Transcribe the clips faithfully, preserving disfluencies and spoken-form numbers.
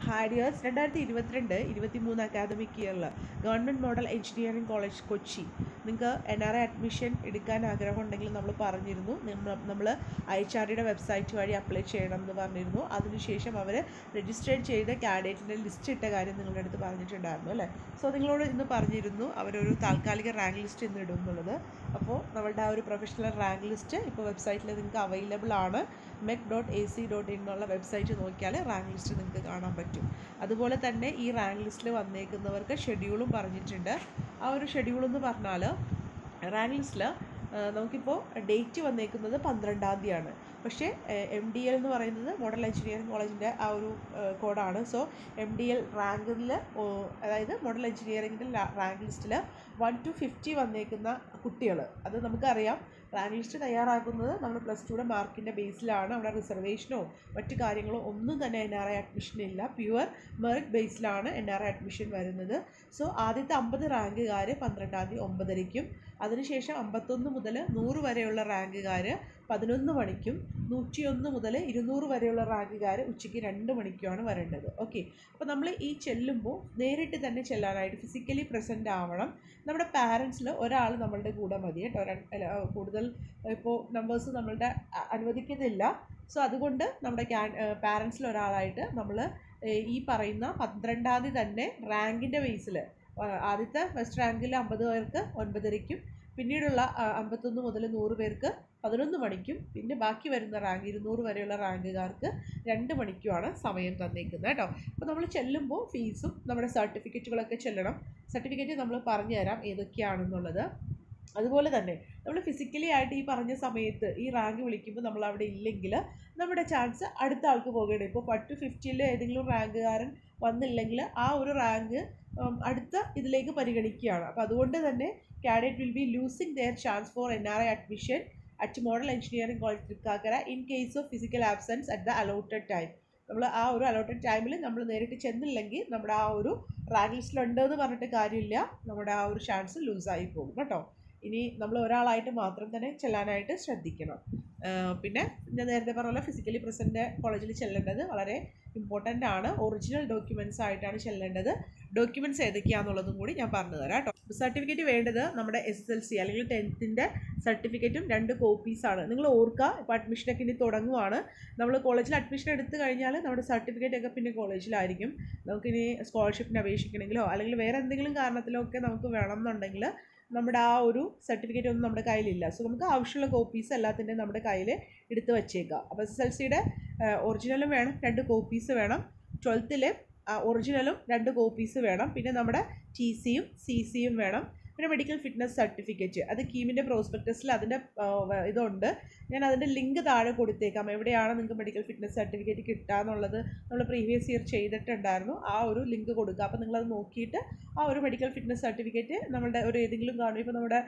Harriers രണ്ടായിരത്തി ഇരുപത്തിരണ്ട് ഇരുപത്തി മൂന്ന് അക്കാദമിക് ഇയറിൽ government model engineering college Kochi നിങ്ങൾക്ക് എൻ ആർ ഐ അഡ്മിഷൻ എടുക്കാൻ ആഗ്രഹമുണ്ടെങ്കിൽ നമ്മൾ പറഞ്ഞിരുന്നു. നമ്മൾ എച്ച് ആർ ഡിയുടെ വെബ്സൈറ്റ് വഴി അപ്ലൈ ചെയ്യണം എന്ന് പറഞ്ഞിരുന്നു. അതിനുശേഷം അവർ രജിസ്റ്റർ ചെയ്ത കാൻഡിഡേറ്റിൻ്റെ ലിസ്റ്റ് ഇട്ട കാര്യം നിങ്ങളുടെ അടുത്ത് പറഞ്ഞിട്ടുണ്ടായിരുന്നു അല്ലേ. സോ നിങ്ങളോട് ഇന്ന് പറഞ്ഞിരുന്നു അവരൊരു താൽക്കാലിക റാങ്ക് ലിസ്റ്റ് ഇന്ന് ഇടും എന്നുള്ളത്. അപ്പോൾ നമ്മളുടെ ആ ഒരു പ്രൊഫഷണൽ റാങ്ക് ലിസ്റ്റ് ഇപ്പോൾ വെബ്സൈറ്റിൽ നിങ്ങൾക്ക് അവൈലബിൾ ആണ്. MEC dot A C dot in എന്നുള്ള വെബ്സൈറ്റ് നോക്കിയാൽ റാങ്ക് ലിസ്റ്റ് നിങ്ങൾക്ക് കാണാൻ പറ്റും. അതുപോലെ തന്നെ ഈ റാങ്ക് ലിസ്റ്റിൽ വന്നേക്കുന്നവർക്ക് ഷെഡ്യൂളും പറഞ്ഞിട്ടുണ്ട്. ആ ഒരു ഷെഡ്യൂൾ എന്ന് പറഞ്ഞാൽ റാങ്ക് ലിസ്റ്റിൽ നമുക്കിപ്പോൾ ഡേറ്റ് വന്നേക്കുന്നത് പന്ത്രണ്ടാം തീയതിയാണ്. പക്ഷേ എം ഡി എൽ എന്ന് പറയുന്നത് മോഡൽ എഞ്ചിനീയറിംഗ് കോളേജിൻ്റെ ആ ഒരു കോഡാണ്. സോ എം ഡി എൽ റാങ്കിൽ അതായത് മോഡൽ എഞ്ചിനീയറിംഗിൻ്റെ റാങ്ക് ലിസ്റ്റിൽ വൺ ടു ഫിഫ്റ്റി വന്നേക്കുന്ന കുട്ടികൾ, അത് നമുക്കറിയാം റാങ്ക് ലിസ്റ്റ് തയ്യാറാക്കുന്നത് നമ്മൾ പ്ലസ് ടുയുടെ മാർക്കിൻ്റെ ബേസിലാണ്. അവിടെ റിസർവേഷനോ മറ്റു കാര്യങ്ങളോ ഒന്നും തന്നെ എൻ ആർ ഐ അഡ്മിഷൻ ഇല്ല. പ്യുവർ മെറിറ്റ് ബേസിലാണ് എൻ ആർ ഐ അഡ്മിഷൻ വരുന്നത്. സോ ആദ്യത്തെ അമ്പത് റാങ്കുകാർ പന്ത്രണ്ടാം തീയതി ഒമ്പതരയ്ക്കും, അതിനുശേഷം അമ്പത്തൊന്ന് മുതൽ നൂറ് വരെയുള്ള റാങ്കുകാർ പതിനൊന്ന് മണിക്കും, നൂറ്റിയൊന്ന് മുതൽ ഇരുന്നൂറ് വരെയുള്ള റാങ്കുകാർ ഉച്ചയ്ക്ക് രണ്ട് മണിക്കുമാണ് വരേണ്ടത്. ഓക്കെ, അപ്പോൾ നമ്മൾ ഈ ചെല്ലുമ്പോൾ നേരിട്ട് തന്നെ ചെല്ലാനായിട്ട് ഫിസിക്കലി പ്രസൻ്റ് ആവണം. നമ്മുടെ പാരൻസിൽ ഒരാൾ നമ്മളുടെ കൂടെ മതി കേട്ടോ. കൂടുതൽ ഇപ്പോൾ നമ്പേഴ്സ് നമ്മളുടെ അനുവദിക്കുന്നില്ല. സോ അതുകൊണ്ട് നമ്മുടെ ക്യാൻ പാരൻസിൽ ഒരാളായിട്ട് നമ്മൾ ഈ പറയുന്ന പന്ത്രണ്ടാം തീയതി തന്നെ റാങ്കിൻ്റെ ബേസിൽ ആദ്യത്തെ ഫസ്റ്റ് റാങ്കിൽ അമ്പത് പേർക്ക് ഒൻപതരയ്ക്കും, പിന്നീടുള്ള അമ്പത്തൊന്ന് മുതൽ നൂറ് പേർക്ക് പതിനൊന്ന് മണിക്കും, പിന്നെ ബാക്കി വരുന്ന റാങ്ക് ഇരുന്നൂറ് വരെയുള്ള റാങ്കുകാർക്ക് രണ്ട് മണിക്കുമാണ് സമയം തന്നേക്കുന്നത് കേട്ടോ. അപ്പോൾ നമ്മൾ ചെല്ലുമ്പോൾ ഫീസും നമ്മുടെ സർട്ടിഫിക്കറ്റുകളൊക്കെ ചെല്ലണം. സർട്ടിഫിക്കറ്റ് നമ്മൾ പറഞ്ഞു തരാം ഏതൊക്കെയാണെന്നുള്ളത്. അതുപോലെ തന്നെ നമ്മൾ ഫിസിക്കലി ആയിട്ട് ഈ പറഞ്ഞ സമയത്ത് ഈ റാങ്ക് വിളിക്കുമ്പോൾ നമ്മൾ അവിടെ ഇല്ലെങ്കിൽ നമ്മുടെ ചാൻസ് അടുത്ത ആൾക്ക് പോകണം. ഇപ്പോൾ പത്ത് ഫിഫ്റ്റിയിൽ ഏതെങ്കിലും റാങ്കുകാരൻ വന്നില്ലെങ്കിൽ ആ ഒരു റാങ്ക് അടുത്ത ഇതിലേക്ക് പരിഗണിക്കുകയാണ്. അപ്പോൾ അതുകൊണ്ട് തന്നെ cadet will be losing their chance for N R I admission at model engineering college Thrikkakara in case of physical absence at the allotted time. നമ്മൾ ആ ഒരു അലോട്ടഡ് ടൈമിൽ നമ്മൾ നേരിട്ട് ചെന്നില്ലെങ്കിൽ നമ്മുടെ ആ ഒരു റാങ്ക് ലിസ്റ്റിലുണ്ടെന്ന് പറഞ്ഞിട്ട് കാര്യമില്ല, നമ്മുടെ ആ ഒരു ചാൻസ് ലൂസായി പോകും കേട്ടോ. ഇനി നമ്മൾ ഒരാളായിട്ട് മാത്രം തന്നെ ചെല്ലാനായിട്ട് ശ്രദ്ധിക്കണം. പിന്നെ ഞാൻ നേരത്തെ പറഞ്ഞ ഫിസിക്കലി പ്രസൻറ്റ് കോളേജിൽ ചെല്ലേണ്ടത് വളരെ ഇമ്പോർട്ടൻ്റ് ആണ്. ഒറിജിനൽ ഡോക്യുമെൻറ്റ്സ് ആയിട്ടാണ് ചെല്ലേണ്ടത്. ഡോക്യുമെൻറ്റ്സ് ഏതൊക്കെയാണെന്നുള്ളതും കൂടി ഞാൻ പറഞ്ഞു തരാം കേട്ടോ. സർട്ടിഫിക്കറ്റ് വേണ്ടത് നമ്മുടെ എസ് എസ് എൽ സി അല്ലെങ്കിൽ ടെൻത്തിൻ്റെ സർട്ടിഫിക്കറ്റും രണ്ട് കോപ്പീസാണ്. നിങ്ങൾ ഓർക്കുക, ഇപ്പോൾ അഡ്മിഷനൊക്കെ ഇനി തുടങ്ങുവാണ്. നമ്മൾ കോളേജിൽ അഡ്മിഷൻ എടുത്തു കഴിഞ്ഞാൽ നമ്മുടെ സർട്ടിഫിക്കറ്റൊക്കെ പിന്നെ കോളേജിലായിരിക്കും. നമുക്കിനി സ്കോളർഷിപ്പിന് അപേക്ഷിക്കണമെങ്കിലോ അല്ലെങ്കിൽ വേറെ എന്തെങ്കിലും കാരണത്തിലോ ഒക്കെ നമുക്ക് വേണമെന്നുണ്ടെങ്കിൽ നമ്മുടെ ആ ഒരു സർട്ടിഫിക്കറ്റ് ഒന്നും നമ്മുടെ കയ്യിലില്ല. സോ നമുക്ക് ആവശ്യമുള്ള കോപ്പീസ് എല്ലാത്തിൻ്റെയും നമ്മുടെ കയ്യിൽ എടുത്ത് വച്ചേക്കുക. അപ്പോൾ എസ് എസ് എൽ സിയുടെ ഒറിജിനലും വേണം, രണ്ട് കോപ്പീസ് വേണം. ട്വൽത്തിലെ ഒറിജിനലും രണ്ട് കോപ്പീസ് വേണം. പിന്നെ നമ്മുടെ ടി സിയും സി സിയും വേണം. പിന്നെ മെഡിക്കൽ ഫിറ്റ്നസ് സർട്ടിഫിക്കറ്റ്, അത് കീമിൻ്റെ പ്രോസ്പെക്ടസിൽ അതിൻ്റെ ഇതുണ്ട്. ഞാൻ അതിൻ്റെ ലിങ്ക് താഴെ കൊടുത്തേക്കാം. എവിടെയാണ് നിങ്ങൾക്ക് മെഡിക്കൽ ഫിറ്റ്നസ് സർട്ടിഫിക്കറ്റ് കിട്ടുക എന്നുള്ളത് നമ്മൾ പ്രീവിയസ് ഇയർ ചെയ്തിട്ടുണ്ടായിരുന്നു. ആ ഒരു ലിങ്ക് കൊടുക്കുക. അപ്പോൾ നിങ്ങളത് നോക്കിയിട്ട് ആ ഒരു മെഡിക്കൽ ഫിറ്റ്നസ് സർട്ടിഫിക്കറ്റ് നമ്മളുടെ ഒരു ഏതെങ്കിലും കാണും. ഇപ്പോൾ നമ്മുടെ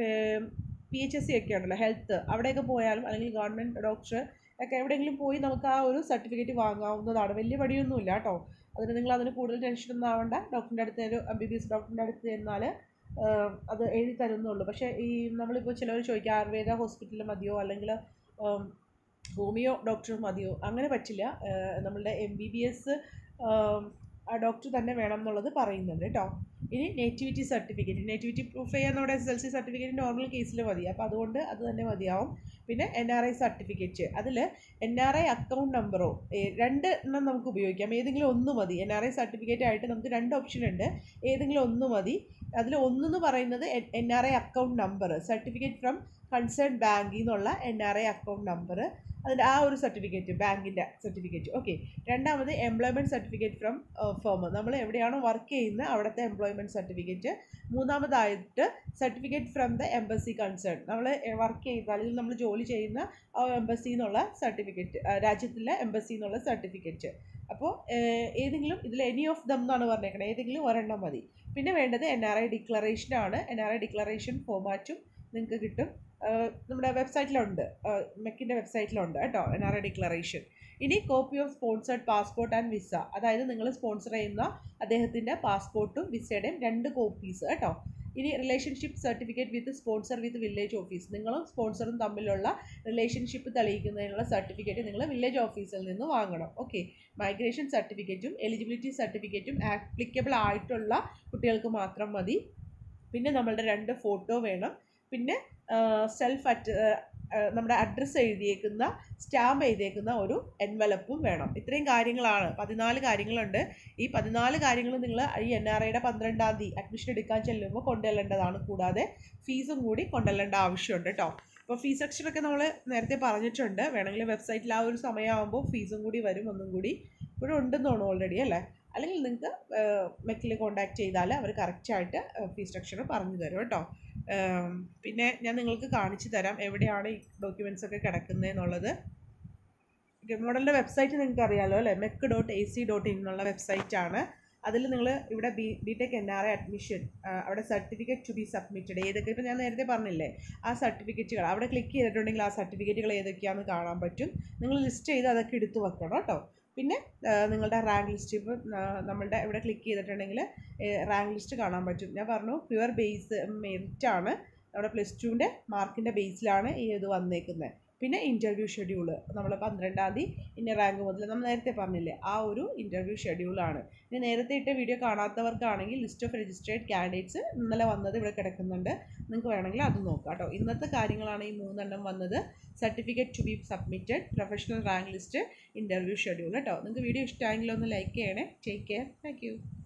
പി എച്ച് എസ് സി ഒക്കെ ഉണ്ടല്ലോ, ഹെൽത്ത്, അവിടെയൊക്കെ പോയാലും അല്ലെങ്കിൽ ഗവൺമെൻറ് ഡോക്ടർ ഒക്കെ എവിടെയെങ്കിലും പോയി നമുക്ക് ആ ഒരു സർട്ടിഫിക്കറ്റ് വാങ്ങാവുന്നതാണ്. വലിയ പണിയൊന്നുമില്ല കേട്ടോ. അതിന് നിങ്ങൾ അതിന് കൂടുതൽ ടെൻഷനൊന്നും ആവേണ്ട. ഡോക്ടറിൻ്റെ അടുത്ത് ഒരു എം ബി ബി എസ് ഡോക്ടറിൻ്റെ അടുത്ത് ചെന്നാൽ അത് എഴുതി തരുന്നുള്ളൂ. പക്ഷേ ഈ നമ്മളിപ്പോൾ ചിലവർ ചോദിക്കുക ആയുർവേദ ഹോസ്പിറ്റൽ മതിയോ അല്ലെങ്കിൽ ഹോമിയോ ഡോക്ടർ മതിയോ, അങ്ങനെ പറ്റില്ല. നമ്മളുടെ എം ബി ബി എസ് ആ ഡോക്ടർ തന്നെ വേണം എന്നുള്ളത് പറയുന്നുണ്ട് കേട്ടോ. ഇനി നേറ്റിവിറ്റി സർട്ടിഫിക്കറ്റ്, നേറ്റിവിറ്റി പ്രൂഫ് ചെയ്യാൻ നമ്മുടെ S L C certificate normal കേസിൽ മതി. അപ്പോൾ അതുകൊണ്ട് അത് തന്നെ മതിയാവും. പിന്നെ എൻ ആർ ഐ സർട്ടിഫിക്കറ്റ്, അതിൽ എൻ ആർ ഐ അക്കൗണ്ട് നമ്പറോ രണ്ട് എണ്ണം നമുക്ക് ഉപയോഗിക്കാം. ഏതെങ്കിലും ഒന്ന് മതി. എൻ ആർ ഐ സർട്ടിഫിക്കറ്റ് ആയിട്ട് നമുക്ക് രണ്ട് ഓപ്ഷൻ ഉണ്ട്, ഏതെങ്കിലും ഒന്ന് മതി. അതിൽ ഒന്നെന്ന് പറയുന്നത് N R I account number, certificate from concern ബാങ്കിൽ നിന്നുള്ള N R I account number, അതിൻ്റെ ആ ഒരു സർട്ടിഫിക്കറ്റ്, ബാങ്കിൻ്റെ സർട്ടിഫിക്കറ്റ്. ഓക്കെ. രണ്ടാമത് എംപ്ലോയ്മെൻറ്റ് സർട്ടിഫിക്കറ്റ് ഫ്രം ഫേം, നമ്മൾ എവിടെയാണോ വർക്ക് ചെയ്യുന്നത് അവിടുത്തെ എംപ്ലോയ്മെൻറ്റ് സർട്ടിഫിക്കറ്റ്. മൂന്നാമതായിട്ട് certificate from the embassy concern, നമ്മൾ വർക്ക് ചെയ്യുന്ന അല്ലെങ്കിൽ നമ്മൾ ജോലി ചെയ്യുന്ന ആ എംബസി എന്നുള്ള സർട്ടിഫിക്കറ്റ്, രാജ്യത്തിലെ എംബസി എന്നുള്ള സർട്ടിഫിക്കറ്റ്. അപ്പോൾ ഏതെങ്കിലും ഇതിൽ എനി ഓഫ് ദം എന്നാണ് പറഞ്ഞേക്കുന്നത്, ഏതെങ്കിലും ഒരെണ്ണം മതി. പിന്നെ വേണ്ടത് എൻ ആർ ഐ ഡിക്ലറേഷനാണ്. എൻ ആർ ഐ ഡിക്ലറേഷൻ ഫോമാറ്റും നിങ്ങൾക്ക് കിട്ടും. നമ്മുടെ വെബ്സൈറ്റിലുണ്ട്, മെക്കിൻ്റെ വെബ്സൈറ്റിലുണ്ട് കേട്ടോ, എൻ ആർ ഐ ഡിക്ലറേഷൻ. ഇനി copy of sponsored passport and visa, അതായത് നിങ്ങൾ സ്പോൺസർ ചെയ്യുന്ന അദ്ദേഹത്തിൻ്റെ പാസ്പോർട്ടും വിസയുടെയും രണ്ട് കോപ്പീസ് കേട്ടോ. ഇനി relationship certificate with sponsor with village office. നിങ്ങളും സ്പോൺസറും തമ്മിലുള്ള റിലേഷൻഷിപ്പ് തെളിയിക്കുന്നതിനുള്ള സർട്ടിഫിക്കറ്റ് നിങ്ങൾ വില്ലേജ് ഓഫീസിൽ നിന്ന് വാങ്ങണം. ഓക്കെ. മൈഗ്രേഷൻ സർട്ടിഫിക്കറ്റും എലിജിബിലിറ്റി സർട്ടിഫിക്കറ്റും ആപ്ലിക്കബിൾ ആയിട്ടുള്ള കുട്ടികൾക്ക് മാത്രം മതി. പിന്നെ നമ്മളുടെ രണ്ട് ഫോട്ടോ വേണം. പിന്നെ സെൽഫ് അറ്റ് നമ്മുടെ അഡ്രസ്സ് എഴുതിയേക്കുന്ന സ്റ്റാമ്പ് എഴുതിയേക്കുന്ന ഒരു എൻവലപ്പും വേണം. ഇത്രയും കാര്യങ്ങളാണ്, പതിനാല് കാര്യങ്ങളുണ്ട്. ഈ പതിനാല് കാര്യങ്ങൾ നിങ്ങൾ ഈ എൻ ആർ ഐയുടെ പന്ത്രണ്ടാം തീയതി അഡ്മിഷൻ എടുക്കാൻ ചെല്ലുമ്പോൾ കൊണ്ടുവരേണ്ടതാണ്. കൂടാതെ ഫീസും കൂടി കൊണ്ടുവരേണ്ട ആവശ്യമുണ്ട് കേട്ടോ. അപ്പോൾ ഫീസ് സെക്ഷനൊക്കെ നമ്മൾ നേരത്തെ പറഞ്ഞിട്ടുണ്ട്. വേണമെങ്കിൽ വെബ്സൈറ്റിൽ ആ ഒരു സമയമാകുമ്പോൾ ഫീസും കൂടി വരും, ഒന്നും കൂടി ഇവിടെ ഉണ്ടെന്ന് തോന്നുന്നു ഓൾറെഡി അല്ലേ. അല്ലെങ്കിൽ നിങ്ങൾക്ക് മെക്കിൽ കോൺടാക്ട് ചെയ്താൽ അവർ കറക്റ്റായിട്ട് ഫീസ് സ്ട്രക്ചർ പറഞ്ഞു തരും കേട്ടോ. പിന്നെ ഞാൻ നിങ്ങൾക്ക് കാണിച്ചു തരാം എവിടെയാണ് ഈ ഡോക്യുമെൻറ്റ്സ് ഒക്കെ കിടക്കുന്നത് എന്നുള്ളത്. മോഡലിൻ്റെ വെബ്സൈറ്റ് നിങ്ങൾക്ക് അറിയാമല്ലോ അല്ലേ, MEC dot A C dot in എന്നുള്ള വെബ്സൈറ്റാണ്. അതിൽ നിങ്ങൾ ഇവിടെ B B tech N R I admission അവിടെ സർട്ടിഫിക്കറ്റ് ടു ബി സബ്മിറ്റഡ് ഏതൊക്കെ, ഇപ്പോൾ ഞാൻ നേരത്തെ പറഞ്ഞില്ലേ ആ സർട്ടിഫിക്കറ്റുകൾ അവിടെ ക്ലിക്ക് ചെയ്തിട്ടുണ്ടെങ്കിൽ ആ സർട്ടിഫിക്കറ്റുകൾ ഏതൊക്കെയാണെന്ന് കാണാൻ പറ്റും. നിങ്ങൾ ലിസ്റ്റ് ചെയ്ത് അതൊക്കെ എടുത്ത് വെക്കണം കേട്ടോ. പിന്നെ നിങ്ങളുടെ റാങ്ക് ലിസ്റ്റ്, ഇപ്പോൾ നമ്മളുടെ ഇവിടെ ക്ലിക്ക് ചെയ്തിട്ടുണ്ടെങ്കിൽ റാങ്ക് ലിസ്റ്റ് കാണാൻ പറ്റും. ഞാൻ പറഞ്ഞു പ്യുവർ ബേസ് മെറിറ്റാണ്, നമ്മുടെ പ്ലസ് ടുവിൻ്റെ മാർക്കിൻ്റെ ബേസിലാണ് ഈ ഇത് വന്നേക്കുന്നത്. പിന്നെ ഇൻ്റർവ്യൂ ഷെഡ്യൂൾ നമ്മൾ പന്ത്രണ്ടാം തീയതി ഇന്ന റാങ്ക് മുതൽ നമ്മൾ നേരത്തെ പറഞ്ഞില്ലേ ആ ഒരു ഇൻ്റർവ്യൂ ഷെഡ്യൂളാണ്. ഇനി നേരത്തെ ഇട്ട വീഡിയോ കാണാത്തവർക്കാണെങ്കിൽ ലിസ്റ്റ് ഓഫ് രജിസ്ട്രേഡ് കാൻഡിഡേറ്റ്സ് ഇന്നലെ വന്നത് ഇവിടെ കിടക്കുന്നുണ്ട്, നിങ്ങൾക്ക് വേണമെങ്കിൽ അത് നോക്കാം കേട്ടോ. ഇന്നത്തെ കാര്യങ്ങളാണ് ഈ മൂന്നെണ്ണം വന്നത്. Certificate to be submitted, professional rank list, interview schedule കേട്ടോ. നിങ്ങൾക്ക് വീഡിയോ ഇഷ്ടമായെങ്കിൽ ഒന്ന് ലൈക്ക് ചെയ്യണേ. Take care. Thank U.